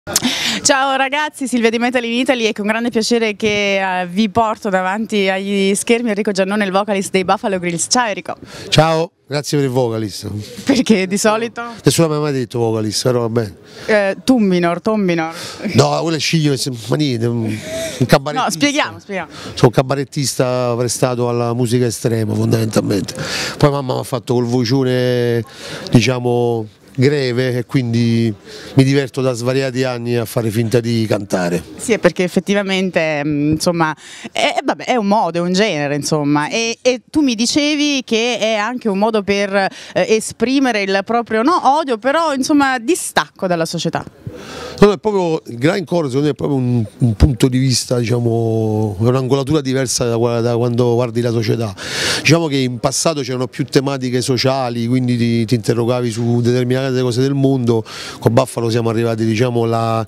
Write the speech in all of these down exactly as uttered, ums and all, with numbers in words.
Ciao ragazzi, Silvia di Metal in Italy, è con grande piacere che uh, vi porto davanti agli schermi Enrico Giannone, il vocalist dei Buffalo Grills. Ciao Enrico. Ciao, grazie per il vocalist. Perché di solito? Nessuno mi ha mai detto vocalist, però va bene. Eh, tom minor, tom minor. No, quello è Sciglio, ma niente, un, un cabarettista. No, spieghiamo, spieghiamo. Sono un cabarettista prestato alla musica estrema fondamentalmente. Poi mamma mi ha fatto col vocione, diciamo, greve e quindi mi diverto da svariati anni a fare finta di cantare. Sì, perché effettivamente insomma è, vabbè, è un modo, è un genere insomma e, e tu mi dicevi che è anche un modo per eh, esprimere il proprio no, odio, però insomma distacco dalla società. No, è proprio, il grindcore secondo me è proprio un, un punto di vista, diciamo, un'angolatura diversa da, da quando guardi la società. Diciamo che in passato c'erano più tematiche sociali, quindi ti, ti interrogavi su determinate cose del mondo. Con Buffalo siamo arrivati, diciamo,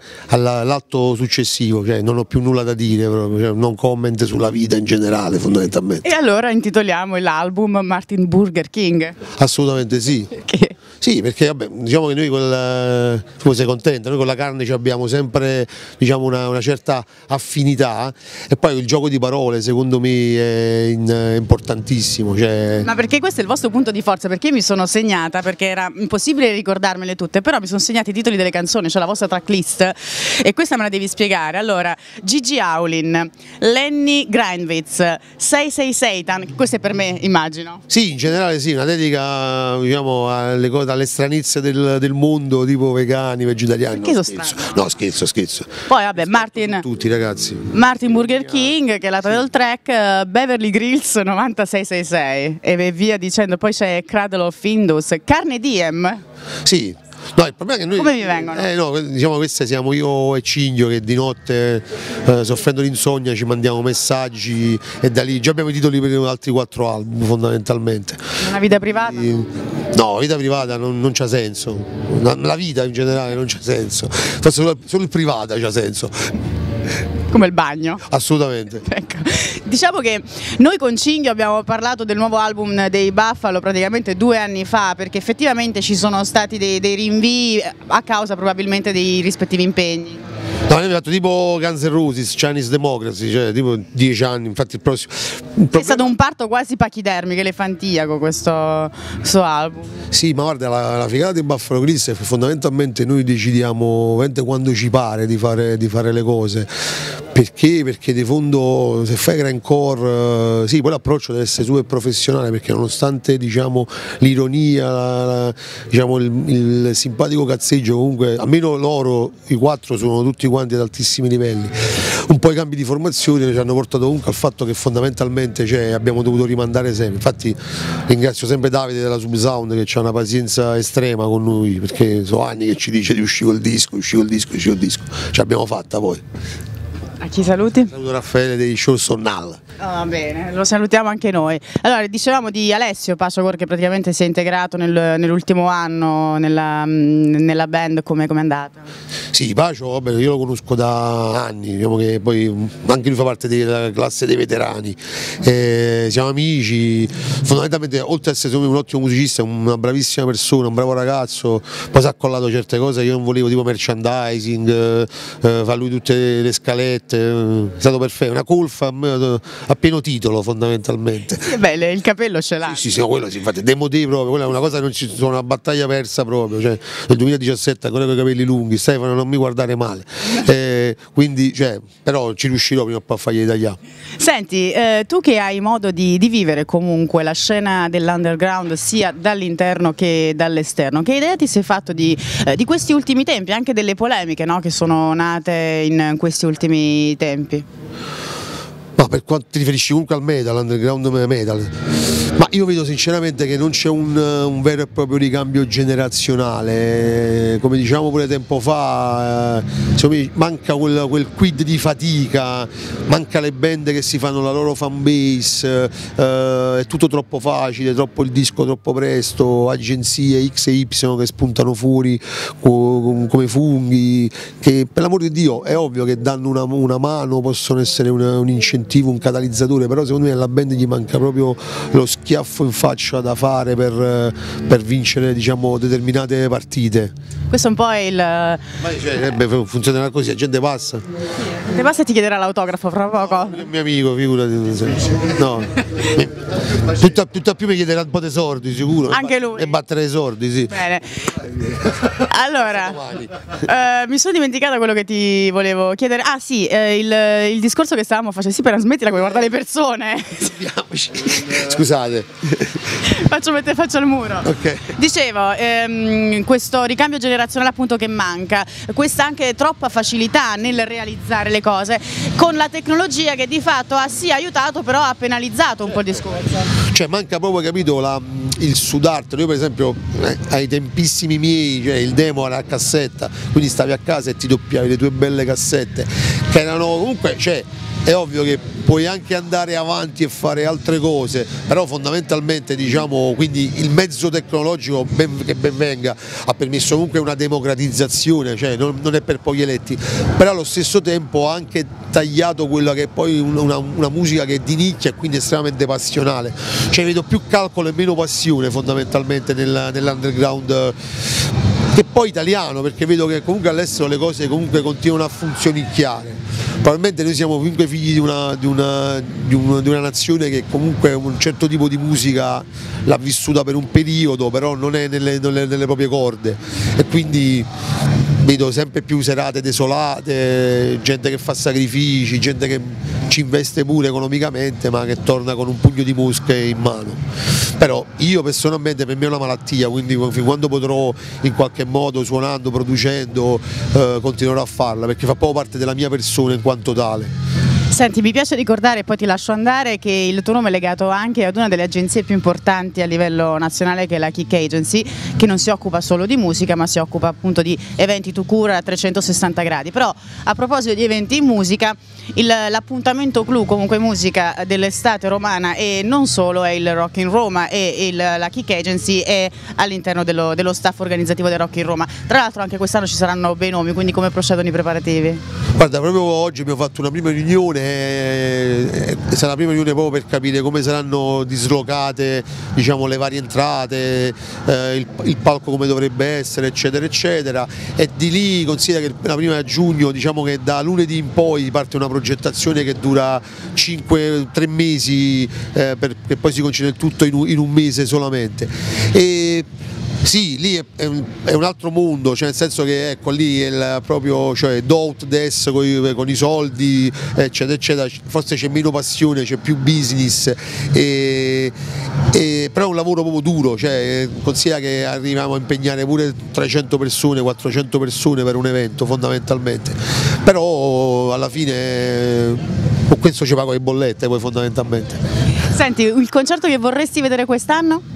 all'atto successivo, cioè non ho più nulla da dire, proprio, cioè, non comment sulla vita in generale fondamentalmente. E allora intitoliamo l'album Martin Burger King? Assolutamente sì. Perché? Sì, perché vabbè, diciamo che noi con la, tu sei contenta, noi con la carne abbiamo sempre, diciamo, una, una certa affinità e poi il gioco di parole secondo me è, in, è importantissimo. Cioè... Ma perché questo è il vostro punto di forza? Perché io mi sono segnata, perché era impossibile ricordarmele tutte, però mi sono segnati i titoli delle canzoni, cioè la vostra tracklist e questa me la devi spiegare. Allora, Gigi Howlin, Lenny Grindwitz, sei sei Satan, questo è per me immagino. Sì, in generale sì, una dedica, diciamo, alle cose, alle stranezze del, del mondo, tipo vegani, vegetariani. Perché no, sono scherzo. No, scherzo, scherzo. Poi vabbè, Martin, tutti ragazzi. Martin Burger King, che è la title track, uh, Beverly Grills novantasei sessantasei e via dicendo, poi c'è Cradle of Indus, Carne Diem. Sì. No, il problema è che noi, come vi vengono? Eh, no, diciamo queste siamo io e Cinghio che di notte eh, soffrendo di insonnia ci mandiamo messaggi e da lì già abbiamo i titoli per altri quattro album fondamentalmente. Una vita privata? E, no, vita privata non, non c'ha senso, la vita in generale non c'ha senso, solo, solo il privata c'ha senso. Come il bagno? Assolutamente. Ecco. Diciamo che noi con Cinghio abbiamo parlato del nuovo album dei Buffalo praticamente due anni fa, perché effettivamente ci sono stati dei, dei rinvii a causa probabilmente dei rispettivi impegni. No, abbiamo fatto tipo Guns N' Roses, Chinese Democracy, cioè tipo dieci anni, infatti il prossimo... Il problema... È stato un parto quasi pachidermico, elefantiaco questo, questo album. Sì, ma guarda, la, la figata di Buffalo Grills è che fondamentalmente noi decidiamo quando ci pare di fare, di fare le cose. Perché? Perché di fondo se fai grindcore, sì, poi l'approccio deve essere super professionale, perché nonostante, diciamo, l'ironia, la, la, diciamo, il, il simpatico cazzeggio, comunque almeno loro, i quattro, sono tutti quanti ad altissimi livelli. Un po' i cambi di formazione ci hanno portato comunque al fatto che fondamentalmente, cioè, abbiamo dovuto rimandare sempre. Infatti ringrazio sempre Davide della Subsound che ha una pazienza estrema con noi, perché sono anni che ci dice di uscire col disco, uscire col disco, uscire col disco. Ce l'abbiamo fatta poi. A chi saluti? Saluto Raffaele dei Show Sonnal. Ah, bene, lo salutiamo anche noi. Allora, dicevamo di Alessio Paciocor che praticamente si è integrato nel, nell'ultimo anno nella, nella band, come è andata? Sì, Pacio, vabbè, io lo conosco da anni, diciamo che poi anche lui fa parte della classe dei veterani, eh, siamo amici, fondamentalmente oltre ad essere un ottimo musicista, una bravissima persona, un bravo ragazzo, poi si è accollato certe cose che io non volevo, tipo merchandising, eh, fa lui tutte le scalette, eh, è stato perfetto, una colfa a pieno titolo fondamentalmente. Che bello, il capello ce l'ha. Sì, sì, no, quello sì, infatti demodé proprio, quella è una cosa che non ci sono, una battaglia persa proprio, cioè nel duemiladiciassette ancora con i capelli lunghi, Stefano non mi guardare male, eh, quindi cioè, però ci riuscirò prima o poi a fargli tagliare. Senti, eh, tu che hai modo di, di vivere comunque la scena dell'underground sia dall'interno che dall'esterno, che idea ti sei fatto di, eh, di questi ultimi tempi, anche delle polemiche, no, che sono nate in questi ultimi tempi? Ma per quanto ti riferisci comunque al metal, underground metal, ma io vedo sinceramente che non c'è un, un vero e proprio ricambio generazionale, come diciamo pure tempo fa, eh, manca quel, quel quid di fatica, manca le band che si fanno la loro fanbase, eh, è tutto troppo facile, troppo il disco troppo presto, agenzie X e Y che spuntano fuori come funghi, che per l'amor di Dio è ovvio che danno una, una mano, possono essere una, un incentivo, un catalizzatore, però secondo me alla band gli manca proprio lo schiaffo schiaffo in faccia da fare per, per vincere, diciamo, determinate partite. Questo un po' è il... Ma cioè, beh, funzionerà così, la gente passa. Te passa e ti chiederà l'autografo fra poco? È un mio amico, figurati. No. Tutta, tutta più mi chiederà un po' di soldi, sicuro. Anche lui. E battere i soldi, sì. Bene. Allora, eh, mi sono dimenticata quello che ti volevo chiedere. Ah sì, eh, il, il discorso che stavamo facendo, sì, per smettila come guardare le persone. Scusate. Faccio mettere faccia al muro. Okay. Dicevo, ehm, questo ricambio generazionale appunto che manca, questa anche troppa facilità nel realizzare le cose, con la tecnologia che di fatto ha sì aiutato però ha penalizzato un po' il discorso. Cioè manca proprio, capito, la, il sudartelo. Io per esempio eh, ai tempissimi miei, cioè, il demo era a cassetta, quindi stavi a casa e ti doppiavi le tue belle cassette, che erano comunque, cioè, è ovvio che puoi anche andare avanti e fare altre cose, però fondamentalmente, diciamo, quindi il mezzo tecnologico, ben, che ben venga, ha permesso comunque una democratizzazione, cioè non, non è per pochi eletti, però allo stesso tempo ha anche tagliato quella che è poi una, una musica che è di nicchia e quindi estremamente passionale, cioè vedo più calcolo e meno passione fondamentalmente nel, nell'underground, che poi italiano, perché vedo che comunque all'estero le cose comunque continuano a funzionicchiare. Probabilmente noi siamo comunque figli di una, di, una, di, una, di una nazione che comunque un certo tipo di musica l'ha vissuta per un periodo, però non è nelle, nelle, nelle proprie corde, e quindi vedo sempre più serate desolate, gente che fa sacrifici, gente che ci investe pure economicamente ma che torna con un pugno di mosche in mano. Però io personalmente, per me è una malattia, quindi fin quando potrò in qualche modo, suonando, producendo, eh, continuerò a farla, perché fa proprio parte della mia persona in quanto tale. Senti, mi piace ricordare, e poi ti lascio andare, che il tuo nome è legato anche ad una delle agenzie più importanti a livello nazionale, che è la Kick Agency, che non si occupa solo di musica ma si occupa appunto di eventi to cura a trecentosessanta gradi. Però a proposito di eventi in musica, l'appuntamento clou comunque musica dell'estate romana e non solo è il Rock in Roma, e il, la Kick Agency è all'interno dello, dello staff organizzativo del Rock in Roma. Tra l'altro anche quest'anno ci saranno bei nomi, quindi come procedono i preparativi? Guarda, proprio oggi abbiamo fatto una prima riunione, sarà la prima riunione proprio per capire come saranno dislocate, diciamo, le varie entrate, eh, il, il palco come dovrebbe essere, eccetera eccetera, e di lì considera che la prima a giugno, diciamo che da lunedì in poi parte una progettazione che dura cinque tre mesi, eh, per, che poi si conclude il tutto in un, in un mese solamente. E sì, lì è, è, un, è un altro mondo, cioè nel senso che ecco lì è il, proprio, cioè do out des con i, con i soldi, eccetera eccetera, forse c'è meno passione, c'è più business, e, e, però è un lavoro proprio duro, cioè considera che arriviamo a impegnare pure trecento persone, quattrocento persone per un evento fondamentalmente, però alla fine con questo ci pago le bollette poi fondamentalmente. Senti, il concerto che vorresti vedere quest'anno?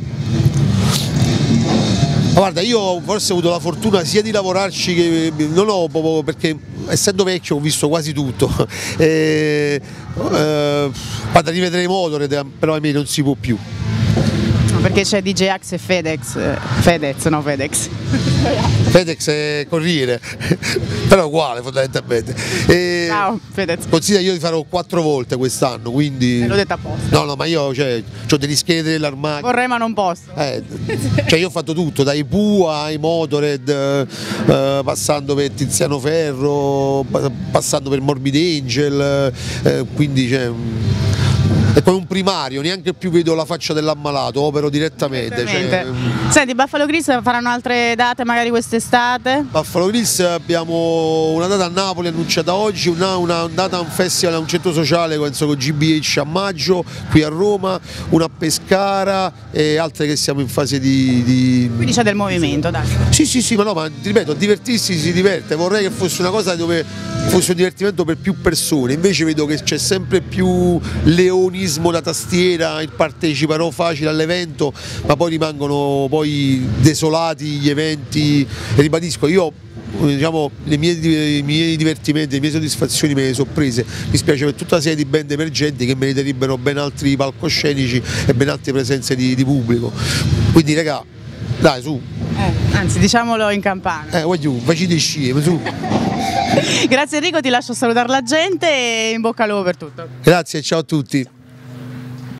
Guarda, io forse ho avuto la fortuna sia di lavorarci che non ho proprio, perché essendo vecchio ho visto quasi tutto. E, eh, guarda, rivedere i Motorhead, però a me non si può più. Perché c'è D J Axe e Fedex, Fedez, no Fedex. Fedex è Corriere, però è uguale fondamentalmente. E ciao Fedez. Considera, io li farò quattro volte quest'anno, quindi... Me l'ho detto apposta. No, no, ma io cioè, ho degli scheletri nell'armadio. Vorrei ma non posso. Eh, cioè io ho fatto tutto, dai Pua ai Motorhead, eh, passando per Tiziano Ferro, passando per Morbid Angel, eh, quindi cioè, è come un primario, neanche più vedo la faccia dell'ammalato, opero direttamente. Cioè... Senti, Buffalo Grills faranno altre date magari quest'estate? Buffalo Grills abbiamo una data a Napoli annunciata oggi, una, una data a un festival, a un centro sociale, penso con G B H a maggio, qui a Roma, una a Pescara e altre che siamo in fase di... di... Quindi c'è del movimento, dai. Sì, sì, sì, ma no, ma ti ripeto, a divertirsi si diverte, vorrei che fosse una cosa dove fosse un divertimento per più persone, invece vedo che c'è sempre più leonismo da tastiera, parteciperò facile all'evento, ma poi rimangono poi desolati gli eventi, e ribadisco, io diciamo le mie, i miei divertimenti, le mie soddisfazioni me le sono prese, mi spiace per tutta una serie di band emergenti che meriterebbero ben altri palcoscenici e ben altre presenze di, di pubblico, quindi raga, dai su, eh, anzi diciamolo in campana, eh voglio, facci sci, su. Grazie Enrico, ti lascio salutare la gente e in bocca al lupo per tutto. Grazie, ciao a tutti.